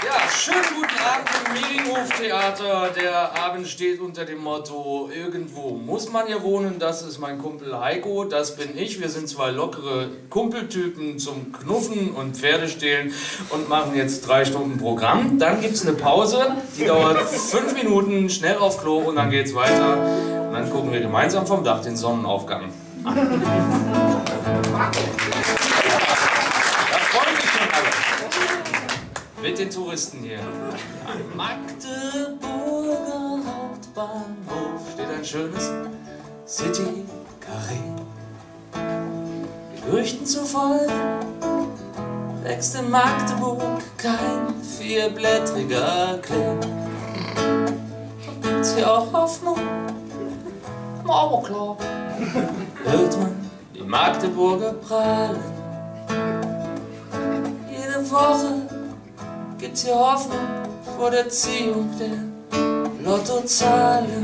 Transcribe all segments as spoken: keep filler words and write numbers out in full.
Ja, schönen guten Abend im Mehringhof-Theater. Der Abend steht unter dem Motto: Irgendwo muss man hier wohnen. Das ist mein Kumpel Heiko, das bin ich. Wir sind zwei lockere Kumpeltypen zum Knuffen und Pferdestehlen und machen jetzt drei Stunden Programm. Dann gibt es eine Pause, die dauert fünf Minuten, schnell auf Klo und dann geht's weiter. Und dann gucken wir gemeinsam vom Dach den Sonnenaufgang an. Da freuen sich schon alle. Mit den Touristen hier. Am Magdeburger Hauptbahnhof steht ein schönes City-Carré. Gerüchten zufolge wächst in Magdeburg kein vierblättriger Klee. Und gibt's hier auch Hoffnung? Aber klar, hört man die Magdeburger prahlen. Jede Woche gibt's hier Hoffnung vor der Ziehung der Lottozahlen.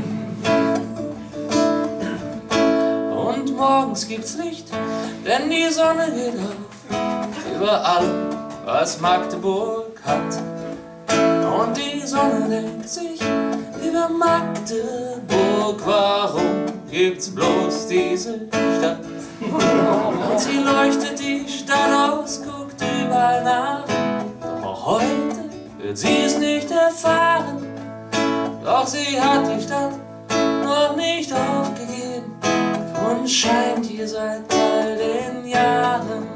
Und morgens gibt's Licht, denn die Sonne geht auf über allem, was Magdeburg hat. Und die Sonne denkt sich über Magdeburg, warum gibt's bloß diese Stadt? Und sie leuchtet die Stadt aus, guckt überall nach. Doch heute wird sie es nicht erfahren. Doch sie hat die Stadt noch nicht aufgegeben und scheint hier seit all den Jahren.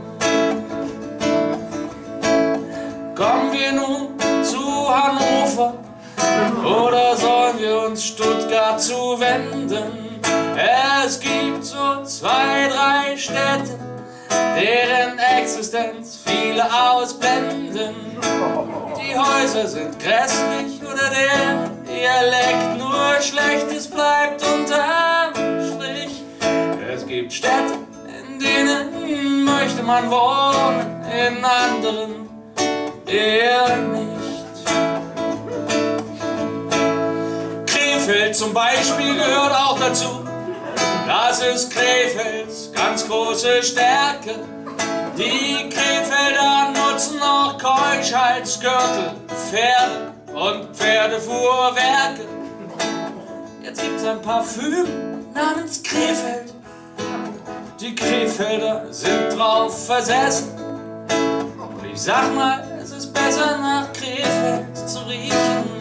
Kommen wir nun zu Hannover oder sollen wir uns Stuttgart zuwenden? Es gibt so zwei, drei Städte, deren Existenz viele ausblenden. Die Häuser sind grässlich oder der Dialekt nur schlecht, es bleibt unterm Strich. Es gibt Städte, in denen möchte man wohnen, in anderen eher nicht. Krefeld zum Beispiel gehört auch dazu. Das ist Krefelds ganz große Stärke. Die Krefelder nutzen auch Keuschheitsgürtel, Pferde und Pferdefuhrwerke. Jetzt gibt's ein Parfüm namens Krefeld. Die Krefelder sind drauf versessen. Und ich sag mal, es ist besser nach Krefeld zu riechen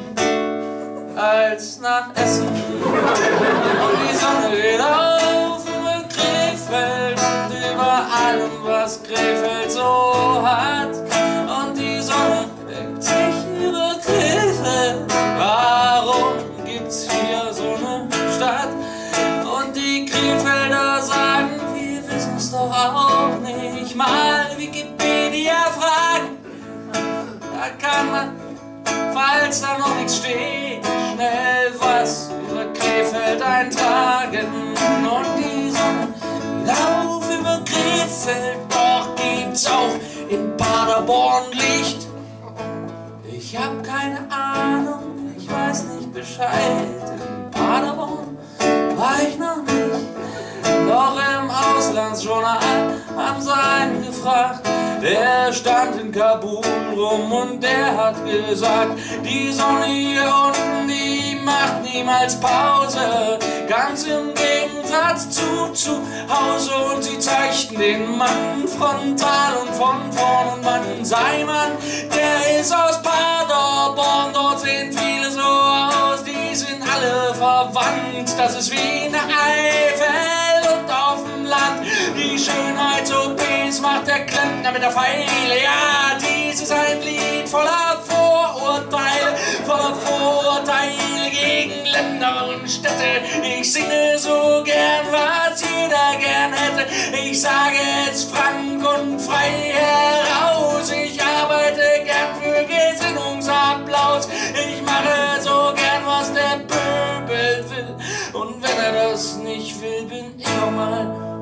als nach Essen. Und die Sonne geht auf über Krefeld und über allem, was Krefeld so hat. Und die Sonne denkt sich über Krefeld, warum gibt's hier so eine Stadt? Und die Krefelder sagen, wir wissen's doch auch nicht. Mal Wikipedia fragen, da kann man, falls da noch nichts steht, schnell was über Krefeld eintragen. Und die Sonne lauf über Krefeld, doch gibt's auch in Paderborn Licht. Ich hab keine Ahnung, ich weiß nicht Bescheid. In Paderborn war ich noch nicht. Doch im Auslandsjournal haben sie einen gefragt. Der stand in Kabul rum und der hat gesagt, die Sonne hier unten, die macht niemals Pause. Ganz im Gegensatz zu zu Hause. Und sie zeigten den Mann frontal und von vorn. Und man sei Mann, der ist aus Paderborn. Dort sehen viele so aus, die sind alle verwandt. Das ist wie eine Eifel und auf dem Land. Die Schönheits-O Ps macht der Klempner mit der Feile. Ja, dies ist ein Lied voller Vorurteile, voller Vorurteile gegen Länder und Städte. Ich singe so gern, was jeder gern hätte. Ich sage es frank und frei heraus. Ich arbeite gern für Gesinnungsapplaus. Ich mache so gern, was der Pöbel will. Und wenn er das nicht will, bin ich auch mal